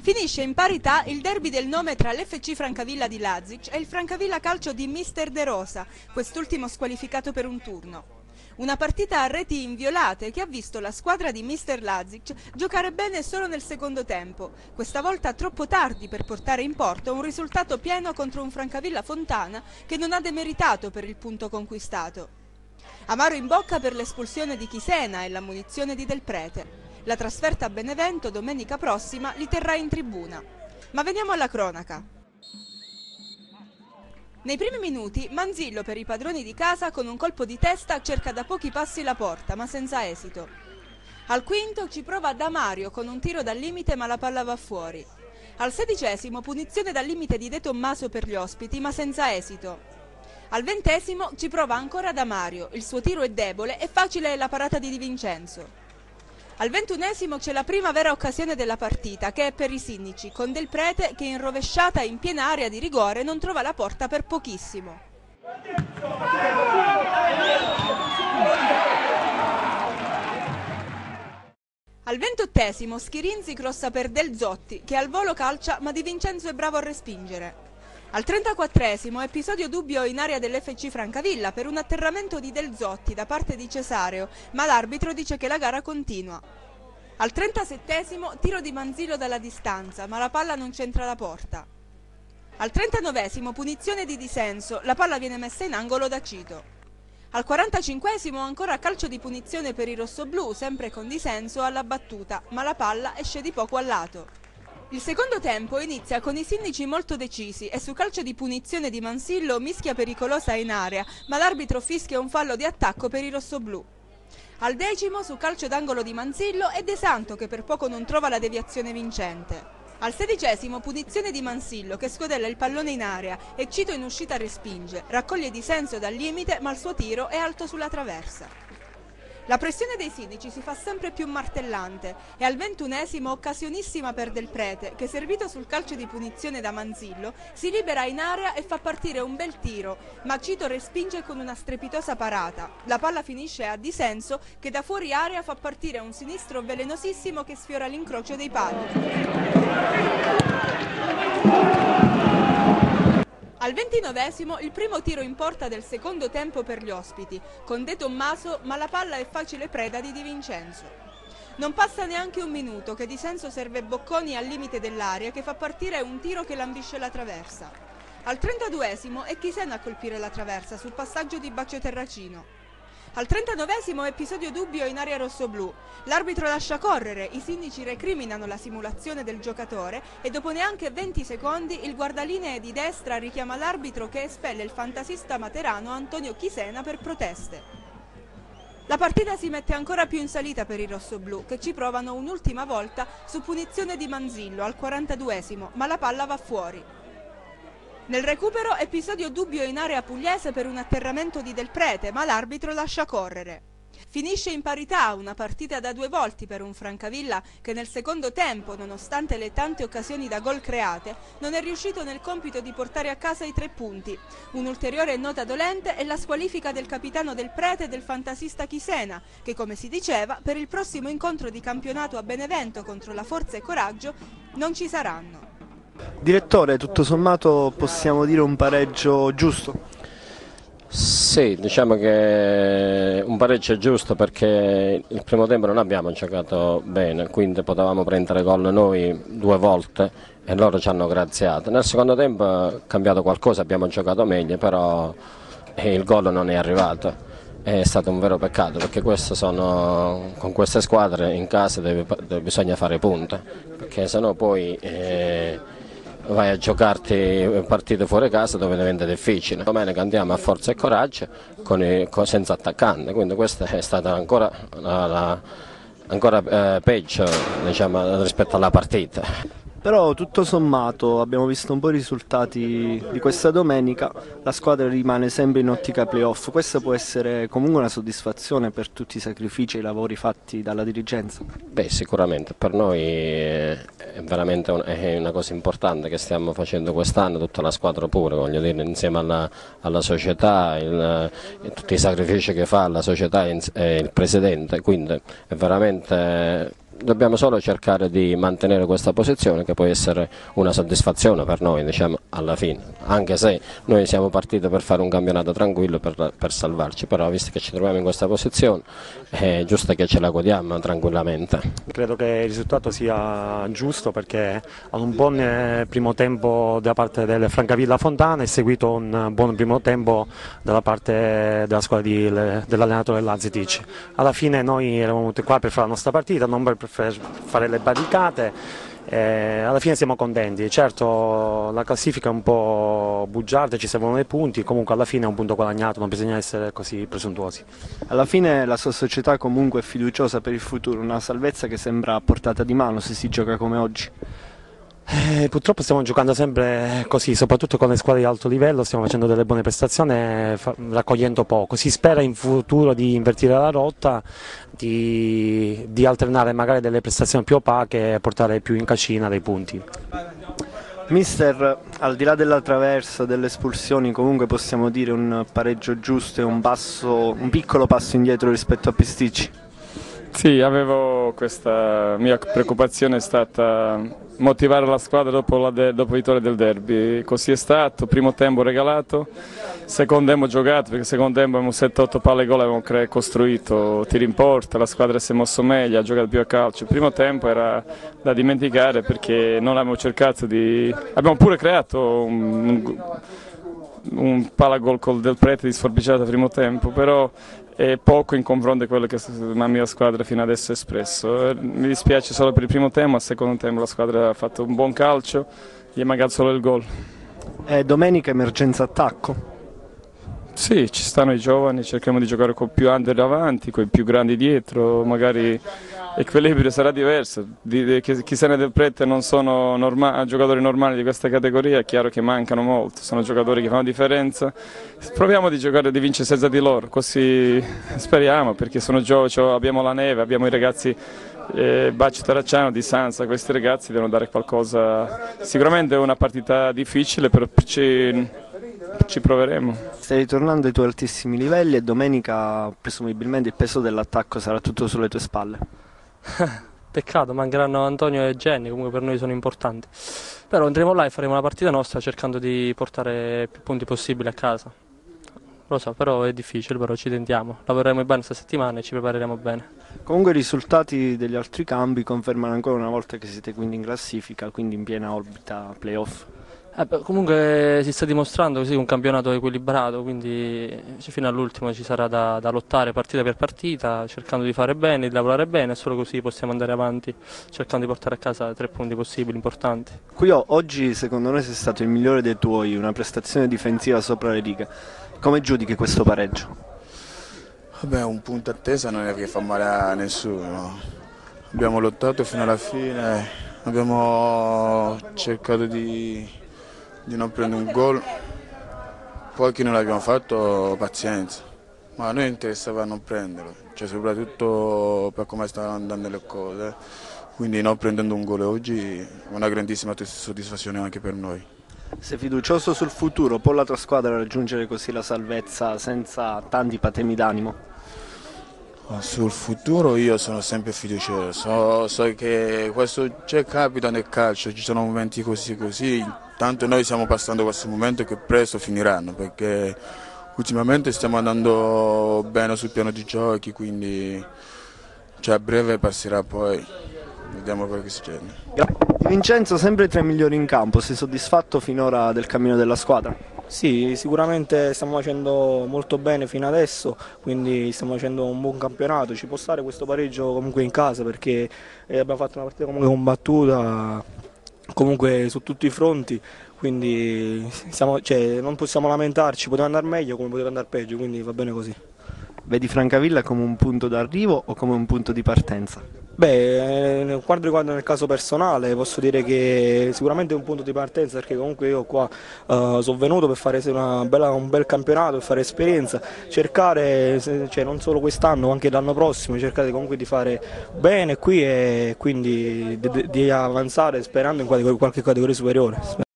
Finisce in parità il derby del nome tra l'FC Francavilla di Lazic e il Francavilla Calcio di Mister De Rosa, quest'ultimo squalificato per un turno. Una partita a reti inviolate che ha visto la squadra di Mister Lazic giocare bene solo nel secondo tempo, questa volta troppo tardi per portare in porto un risultato pieno contro un Francavilla Fontana che non ha demeritato per il punto conquistato. Amaro in bocca per l'espulsione di Chisena e la munizione di Del Prete. La trasferta a Benevento domenica prossima li terrà in tribuna. Ma veniamo alla cronaca. Nei primi minuti Manzillo per i padroni di casa con un colpo di testa cerca da pochi passi la porta ma senza esito. Al quinto ci prova Damario con un tiro dal limite ma la palla va fuori. Al 16° punizione dal limite di De Tommaso per gli ospiti ma senza esito. Al 20° ci prova ancora Damario, il suo tiro è debole e facile è la parata di Di Vincenzo. Al 21° c'è la prima vera occasione della partita, che è per i Sinnici, con Del Prete che in rovesciata in piena area di rigore non trova la porta per pochissimo. Al 28° Schirinzi crossa per Del Zotti, che al volo calcia ma Di Vincenzo è bravo a respingere. Al 34° episodio dubbio in area dell'FC Francavilla per un atterramento di Del Zotti da parte di Cesareo, ma l'arbitro dice che la gara continua. Al 37° tiro di Manzillo dalla distanza, ma la palla non c'entra la porta. Al 39° punizione di Disenso, la palla viene messa in angolo da Cito. Al 45° ancora calcio di punizione per i rossoblù, sempre con Disenso alla battuta, ma la palla esce di poco a lato. Il secondo tempo inizia con i Sinnici molto decisi e su calcio di punizione di Mansillo mischia pericolosa in area, ma l'arbitro fischia un fallo di attacco per i rossoblù. Al 10° su calcio d'angolo di Mansillo è De Santo che per poco non trova la deviazione vincente. Al 16° punizione di Mansillo che scodella il pallone in area e Cito in uscita respinge, raccoglie Disenso dal limite ma il suo tiro è alto sulla traversa. La pressione dei Sinnici si fa sempre più martellante e al 21° occasionissima per Del Prete che servito sul calcio di punizione da Manzillo si libera in area e fa partire un bel tiro, ma Cito respinge con una strepitosa parata. La palla finisce a Disenso che da fuori area fa partire un sinistro velenosissimo che sfiora l'incrocio dei pali. Al 29° il primo tiro in porta del secondo tempo per gli ospiti, con De Tommaso ma la palla è facile preda di Di Vincenzo. Non passa neanche un minuto che Disenso serve Bocconi al limite dell'area che fa partire un tiro che lambisce la traversa. Al 32° è Chisena a colpire la traversa sul passaggio di Baccio Terracino. Al 39° episodio dubbio in area rossoblù. L'arbitro lascia correre, i Sinnici recriminano la simulazione del giocatore e dopo neanche 20 secondi il guardalinee di destra richiama l'arbitro che espelle il fantasista materano Antonio Chisena per proteste. La partita si mette ancora più in salita per i rossoblù che ci provano un'ultima volta su punizione di Manzillo al 42°, ma la palla va fuori. Nel recupero episodio dubbio in area pugliese per un atterramento di Del Prete, ma l'arbitro lascia correre. Finisce in parità una partita da 2 volti per un Francavilla che nel secondo tempo, nonostante le tante occasioni da gol create, non è riuscito nel compito di portare a casa i 3 punti. Un'ulteriore nota dolente è la squalifica del capitano Del Prete e del fantasista Chisena, che come si diceva per il prossimo incontro di campionato a Benevento contro la Forza e Coraggio non ci saranno. Direttore, tutto sommato possiamo dire un pareggio giusto? Sì, diciamo che un pareggio è giusto perché il primo tempo non abbiamo giocato bene, quindi potevamo prendere gol noi 2 volte e loro ci hanno graziato. Nel secondo tempo è cambiato qualcosa, abbiamo giocato meglio, però il gol non è arrivato. È stato un vero peccato perché con queste squadre in casa bisogna fare punte, perché sennò poi vai a giocarti partite fuori casa dove diventa difficile. Domenica andiamo a Forza e Coraggio senza attaccante, quindi questa è stata ancora peggio, diciamo, rispetto alla partita. Però tutto sommato abbiamo visto un po' i risultati di questa domenica, la squadra rimane sempre in ottica playoff, questa può essere comunque una soddisfazione per tutti i sacrifici e i lavori fatti dalla dirigenza? Beh, sicuramente per noi è veramente una cosa importante che stiamo facendo quest'anno, tutta la squadra pure, voglio dire, insieme alla società, tutti i sacrifici che fa la società e il presidente, quindi è veramente Dobbiamo solo cercare di mantenere questa posizione, che può essere una soddisfazione per noi, diciamo, alla fine, anche se noi siamo partiti per fare un campionato tranquillo per salvarci, però visto che ci troviamo in questa posizione è giusto che ce la godiamo tranquillamente. Credo che il risultato sia giusto, perché ad un buon primo tempo da parte del Francavilla Fontana è seguito un buon primo tempo dalla parte della squadra dell'allenatore Lazzetic. Alla fine noi eravamo venuti qua per fare la nostra partita, non per fare le barricate. Alla fine siamo contenti. Certo, la classifica è un po' bugiarda, ci servono dei punti, comunque alla fine è un punto guadagnato, non bisogna essere così presuntuosi. Alla fine la sua società comunque è fiduciosa per il futuro, una salvezza che sembra a portata di mano se si gioca come oggi. Purtroppo stiamo giocando sempre così, soprattutto con le squadre di alto livello, stiamo facendo delle buone prestazioni, raccogliendo poco. Si spera in futuro di invertire la rotta, di alternare magari delle prestazioni più opache e portare più in cascina dei punti. Mister, al di là della traversa, delle espulsioni, comunque possiamo dire un pareggio giusto e un piccolo passo indietro rispetto a Pisticci. Sì, avevo questa mia preoccupazione, è stata motivare la squadra dopo vittoria del derby. Così è stato, primo tempo regalato, secondo tempo giocato, perché secondo tempo abbiamo 7-8 palle gol, abbiamo costruito tiri in porta, la squadra si è mossa meglio, ha giocato più a calcio. Il primo tempo era da dimenticare, perché non abbiamo cercato di... Abbiamo pure creato un palagol col Del Prete di sforbiciata primo tempo, però è poco in confronto a quello che la mia squadra fino adesso ha espresso. Mi dispiace solo per il primo tempo, al secondo tempo la squadra ha fatto un buon calcio, gli è mancato solo il gol. Domenica emergenza attacco? Sì, ci stanno i giovani, cerchiamo di giocare con più under davanti, con i più grandi dietro, magari l'equilibrio sarà diverso. Chi se ne Del Prete non sono giocatori normali di questa categoria, è chiaro che mancano molto, sono giocatori che fanno differenza. Proviamo di giocare, di vincere senza di loro, così speriamo, perché sono giovani, abbiamo la neve, abbiamo i ragazzi Baccio Taracciano di Sanza, questi ragazzi devono dare qualcosa. Sicuramente è una partita difficile, però ci proveremo. Stai ritornando ai tuoi altissimi livelli e domenica presumibilmente il peso dell'attacco sarà tutto sulle tue spalle. Peccato, mancheranno Antonio e Jenny, comunque per noi sono importanti. Però andremo là e faremo la partita nostra cercando di portare più punti possibili a casa. Lo so, però è difficile, però ci tentiamo. Lavoreremo bene questa settimana e ci prepareremo bene. Comunque i risultati degli altri cambi confermano ancora una volta che siete quindi in classifica, quindi in piena orbita playoff. Comunque si sta dimostrando così un campionato equilibrato, quindi fino all'ultimo ci sarà da lottare partita per partita, cercando di fare bene, di lavorare bene, e solo così possiamo andare avanti, cercando di portare a casa 3 punti possibili, importanti. Qui oggi secondo noi sei stato il migliore dei tuoi, una prestazione difensiva sopra le righe. Come giudichi questo pareggio? Vabbè, un punto attesa non è che fa male a nessuno. Abbiamo lottato fino alla fine, abbiamo cercato di non prendere un gol, poi che non l'abbiamo fatto, pazienza, ma a noi interessava non prenderlo, cioè soprattutto per come stavano andando le cose, quindi non prendendo un gol oggi è una grandissima soddisfazione anche per noi. Sei fiducioso sul futuro? Può la tua squadra raggiungere così la salvezza senza tanti patemi d'animo? Sul futuro io sono sempre fiducioso, so che questo capita nel calcio, ci sono momenti così, tanto noi stiamo passando questo momento che presto finiranno, perché ultimamente stiamo andando bene sul piano di giochi, quindi a breve passerà, poi vediamo quello che succede. Di Vincenzo, sempre tra i migliori in campo, sei soddisfatto finora del cammino della squadra? Sì, sicuramente stiamo facendo molto bene fino adesso, quindi stiamo facendo un buon campionato. Ci può stare questo pareggio comunque in casa, perché abbiamo fatto una partita comunque combattuta comunque su tutti i fronti, quindi non possiamo lamentarci, poteva andare meglio come poteva andare peggio, quindi va bene così. Vedi Francavilla come un punto d'arrivo o come un punto di partenza? Beh, quanto riguarda nel caso personale posso dire che sicuramente è un punto di partenza, perché comunque io qua sono venuto per fare un bel campionato, per fare esperienza, cercare, non solo quest'anno ma anche l'anno prossimo, cercare comunque di fare bene qui e quindi di avanzare sperando in qualche categoria superiore.